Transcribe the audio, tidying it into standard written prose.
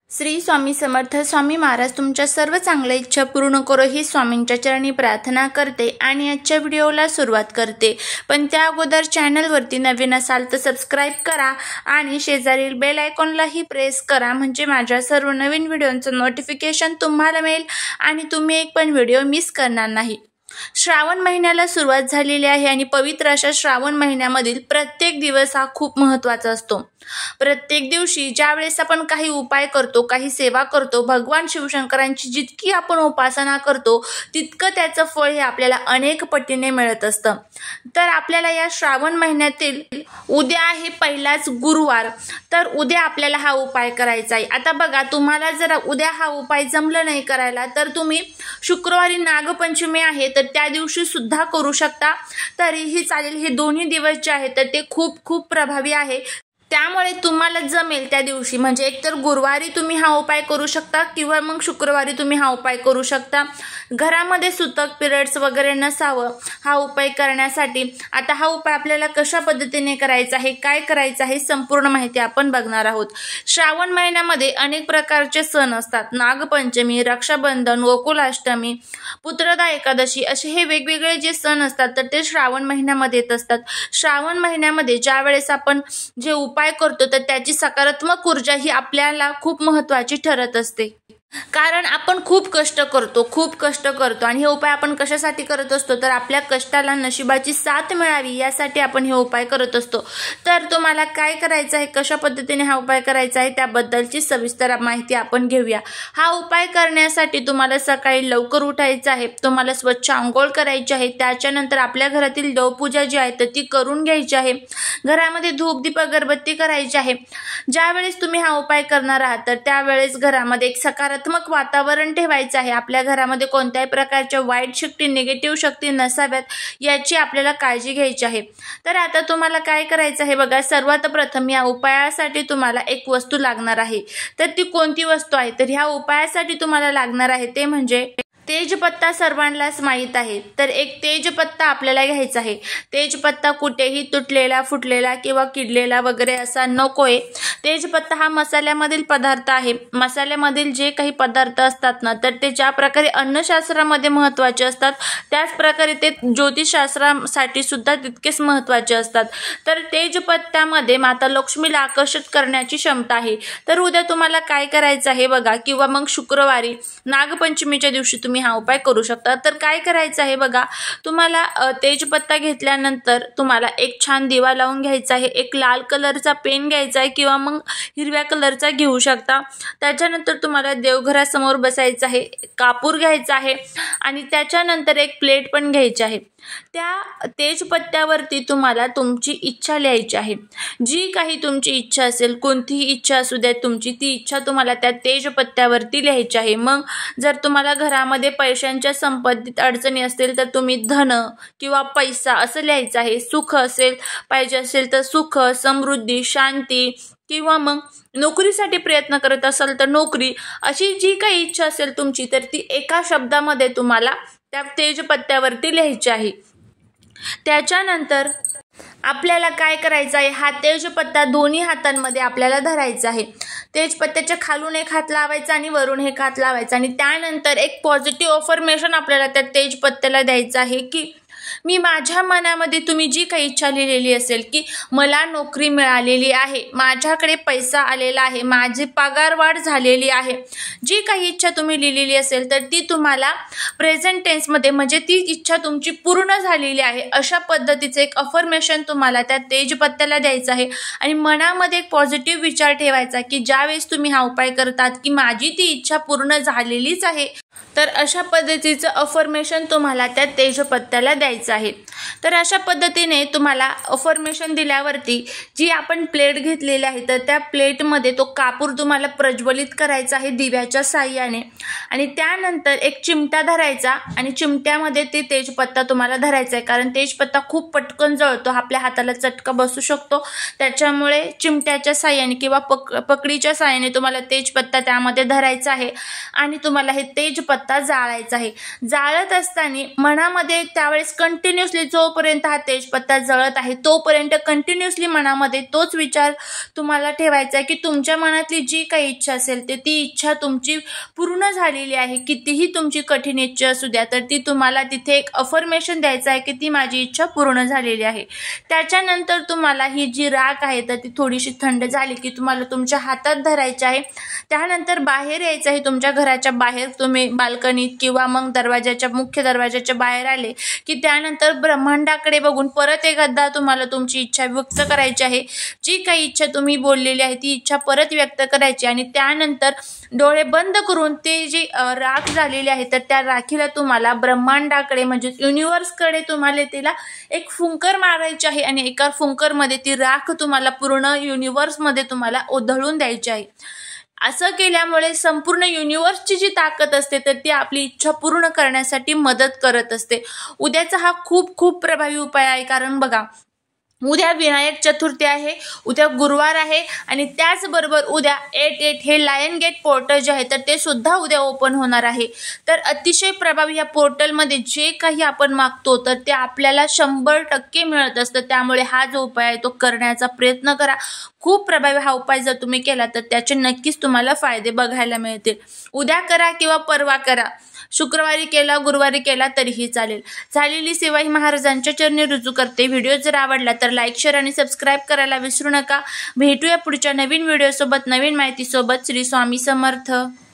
श्री स्वामी समर्थ स्वामी महाराज तुमच्या सर्व चांगल्या इच्छा पूर्ण करो ही स्वामींच्या चरणी प्रार्थना करते आणि आजच्या व्हिडिओला सुरुवात करते। पण त्या अगोदर चॅनलवरती नवीन असाल तर सबस्क्राइब करा आणि शेजारील बेल आयकॉनलाही प्रेस करा, म्हणजे माझ्या सर्व नवीन व्हिडिओंचं नोटिफिकेशन तुम्हाला मिळेल आणि तुम्ही एक पण व्हिडिओ मिस करणार नाही। श्रावण महिन्याला सुरुवात झालेली आहे आणि पवित्र अशा श्रावण महिन्यामधील प्रत्येक दिवस हा खूप महत्त्वाचा असतो। प्रत्येक दिवशी ज्या वेळेस आपण काही उपाय करतो, काही सेवा करतो, भगवान शिवशंकरांची जितकी आपण उपासना करतो तितकं त्याचं फळ हे आपल्याला अनेक पटीने मिळत असतं। तर आपल्याला या श्रावण महिन्यातील उद्या आहे पहिलाच गुरुवार, तर उद्या आपल्याला हा उपाय करायचा आहे। आता बघा, तुम्हाला जर उद्या हा उपाय जमलं नाही करायला तर तुम्ही शुक्रवारी नागपंचमी आहे तर त्या दिवशी सुद्धा करू शकता, तरीही चालेल। हे दोन्ही दिवस जे आहेत तर ते खूप प्रभावी आहे, त्यामुळे तुम्हाला जमेल त्या दिवशी, म्हणजे एकतर गुरुवारी तुम्ही हा उपाय करू शकता किंवा मग शुक्रवारी तुम्ही हा उपाय करू शकता। घरामध्ये सुतक पिरियड्स वगैरे नसावं हा उपाय करण्यासाठी। आता हा उपाय आपल्याला कशा पद्धतीने करायचा आहे, काय करायचं आहे, संपूर्ण माहिती आपण बघणार आहोत। श्रावण महिन्यामध्ये अनेक प्रकारचे सण असतात, नागपंचमी, रक्षाबंधन, गोकुलाष्टमी, पुत्रदा एकादशी असे हे वेगवेगळे जे सण असतात तर ते श्रावण महिन्यामध्ये येत असतात। श्रावण महिन्यामध्ये ज्या वेळेस आपण जे उपाय करतो तर त्याची सकारात्मक ऊर्जा ही आपल्याला खूप महत्त्वाची ठरत असते, कारण आपण खूप कष्ट करतो आणि हे उपाय आपण कशासाठी करत असतो तर आपल्या कष्टाला नशिबाची साथ मिळावी यासाठी आपण हे उपाय करत असतो। तर तुम्हाला काय करायचं आहे, कशा पद्धतीने हा उपाय करायचा आहे त्याबद्दलची सविस्तर माहिती आपण घेऊया। हा उपाय करण्यासाठी तुम्हाला सकाळी लवकर उठायचं आहे, तुम्हाला स्वच्छ अंघोळ करायची आहे, त्याच्यानंतर आपल्या घरातील देवपूजा जी आहे तर ती करून घ्यायची आहे, घरामध्ये धूप दीप अगरबत्ती करायची आहे। ज्यावेळेस तुम्ही हा उपाय करणार आहात तर त्यावेळेस घरामध्ये एक सकारात्मक वातावरण ठेवायचं आहे। आपल्या घरामध्ये कोणत्याही प्रकारच्या वाईट शक्ती, निगेटिव्ह शक्ती नसाव्यात याची आपल्याला काळजी घ्यायची आहे। तर आता तुम्हाला काय करायचं आहे बघा, सर्वात प्रथम या उपायासाठी तुम्हाला एक वस्तू लागणार आहे, तर ती कोणती वस्तू आहे तर ह्या उपायासाठी तुम्हाला लागणार आहे ते म्हणजे तेजपत्ता। सर्वांनाच माहित आहे, तर एक तेजपत्ता आपल्याला घ्यायचा आहे। तेजपत्ता कुठेही तुटलेला, फुटलेला किंवा किडलेला वगैरे असा नकोय। तेजपत्ता हा मसाल्यामधील पदार्थ आहे। मसाल्यामधील जे काही पदार्थ असतात ना तर ते ज्या प्रकारे अन्नशास्त्रामध्ये महत्त्वाचे असतात त्याच प्रकारे ते ज्योतिषशास्त्रासाठी सुद्धा तितकेच महत्त्वाचे असतात। तर तेजपत्त्यामध्ये माता लक्ष्मीला आकर्षित करण्याची क्षमता आहे। तर उद्या तुम्हाला काय करायचं आहे बघा, किंवा मग शुक्रवारी नागपंचमीच्या दिवशी तुम्ही हा उपाय करू शकता। तर काय करायचं आहे बघा, तुम्हाला तेजपत्ता घेतल्यानंतर तुम्हाला एक छान दिवा लावून घ्यायचा आहे, एक लाल कलरचा पेन घ्यायचा आहे किंवा मग हिरव्या कलरचा घेऊ शकता। त्याच्यानंतर तुम्हाला देवघरासमोर बसायचं आहे, कापूर घ्यायचा आहे आणि त्याच्यानंतर एक प्लेट पण घ्यायची आहे। त्या तेजपत्त्यावरती तुम्हाला तुमची इच्छा लिहायची आहे, जी काही तुमची इच्छा असेल, कोणतीही इच्छा असू द्या तुमची, ती इच्छा तुम्हाला त्या तेजपत्त्यावरती लिहायची आहे। मग जर तुम्हाला घरामध्ये पैशांच्या संबंधित अडचणी असतील तर तुम्ही धन किंवा पैसा असं लिहायचं आहे। सुख पाहिजे असेल तर सुख, समृद्धी, शांती किंवा मग नोकरीसाठी प्रयत्न करत असाल तर नोकरी, अशी जी काही इच्छा असेल तुमची तर ती एका शब्दामध्ये तुम्हाला त्या तेजपत्त्यावरती लिहायची आहे। त्याच्यानंतर आपल्याला काय करायचं आहे, हा तेजपत्ता दोन्ही हातांमध्ये आपल्याला धरायचा आहे। तेजपत्त्याच्या खालून एक हात लावायचा आणि वरून एक हात लावायचा आणि त्यानंतर एक पॉझिटिव्ह अफर्मेशन आपल्याला त्या तेजपत्त्याला द्यायचं आहे की मी माझ्या मनामध्ये तुम्ही जी काही इच्छा लिहिलेली असेल की मला नोकरी मिळालेली आहे, माझ्याकडे पैसा आलेला आहे, माझी पगारवाढ झालेली आहे, जी काही इच्छा तुम्ही लिहिलेली असेल तर ती तुम्हाला प्रेझेंट टेन्समध्ये म्हणजे ती इच्छा तुमची पूर्ण झालेली आहे अशा पद्धतीचे एक अफर्मेशन तुम्हाला त्या तेजपत्त्याला द्यायचं आहे आणि मनामध्ये एक पॉझिटिव्ह विचार ठेवायचा की ज्यावेळेस तुम्ही हा उपाय करतात की माझी ती इच्छा पूर्ण झालेलीच आहे, तर अशा पद्धतीचं अफर्मेशन तुम्हाला त्या तेजपत्त्याला द्यायचं आहे। तर अशा पद्धतीने तुम्हाला अफर्मेशन दिल्यावरती जी आपण प्लेट घेतलेली आहे तर त्या प्लेटमध्ये तो कापूर तुम्हाला प्रज्वलित करायचा आहे दिव्याच्या साहाय्याने आणि त्यानंतर एक चिमटा धरायचा आणि चिमट्यामध्ये ते तेजपत्ता तुम्हाला धरायचा आहे, कारण तेजपत्ता खूप पटकन जळतो, आपल्या हाताला चटका बसू शकतो, त्याच्यामुळे चिमट्याच्या साहाय्याने किंवा पकडीच्या साहाय्याने तुम्हाला तेजपत्ता त्यामध्ये धरायचा आहे आणि तुम्हाला हे तेज पत्ता जाळायचा आहे। जाळत असताना मनामध्ये त्यावेळेस कंटिन्युअसली जोपर्यंत हा तेजपत्ता जळत आहे तोपर्यंत कंटिन्युअसली मनामध्ये तोच विचार तुम्हाला ठेवायचा आहे की तुमच्या मनातली जी काही इच्छा असेल ती इच्छा तुमची पूर्ण झालेली आहे। कितीही तुमची कठीण इच्छा असू द्या तर ती तुम्हाला तिथे एक अफर्मेशन द्यायचं आहे की ती माझी इच्छा पूर्ण झालेली आहे। त्याच्यानंतर तुम्हाला ही जी राख आहे तर ती थोडीशी थंड झाली की तुम्हाला तुमच्या हातात धरायची आहे। त्यानंतर बाहेर यायचं आहे। तुमच्या घराच्या बाहेर तुम्ही बाल्कनीत किंवा मग मुख्य दरवाजाच्या बाहेर आले की त्यानंतर ब्रह्मांडाकडे बघून परत एकदा तुम्हाला तुमची इच्छा व्यक्त करायची आहे। जी काही इच्छा तुम्ही बोललेली आहे ती इच्छा परत व्यक्त करायची आणि त्यानंतर डोळे बंद करून ते जी राख झालेली आहे तर त्या राखीला तुम्हाला ब्रह्मांडाकडे म्हणजे युनिव्हर्सकडे तुम्हाला तिला एक फुंकर मारायची आहे आणि एका फुंकरमध्ये ती राख तुम्हाला पूर्ण युनिव्हर्समध्ये तुम्हाला उधळून द्यायची आहे। असं केल्यामुळे संपूर्ण युनिव्हर्सची जी ताकद असते तर ती आपली इच्छा पूर्ण करण्यासाठी मदत करत असते। उद्याचा हा खूप प्रभावी उपाय आहे, कारण बघा उद्या विनायक चतुर्थी आहे, उद्या गुरुवार आहे आणि त्याचबरोबर उद्या 8/8 हे लायन गेट पोर्टल जे आहे तर ते सुद्धा उद्या ओपन होणार आहे। तर अतिशय प्रभावी या पोर्टलमध्ये जे काही आपण मागतो तर ते आपल्याला 100% मिळत असतं। त्यामुळे हा जो उपाय आहे तो करण्याचा प्रयत्न करा। खूप प्रभावी हा उपाय जर तुम्ही केला तर त्याचे नक्कीच तुम्हाला फायदे बघायला मिळतील। उद्या करा किंवा परवा करा, शुक्रवारी केला गुरुवारी केला तरीही चालेल। झालेली सेवा ही महाराजांच्या चरणी रुजू करते। व्हिडिओ जर आवडला तर लाईक शेअर आणि सबस्क्राईब करायला विसरू नका। भेटूया पुढच्या नवीन व्हिडिओ सोबत नवीन माहिती सोबत। श्री स्वामी समर्थ।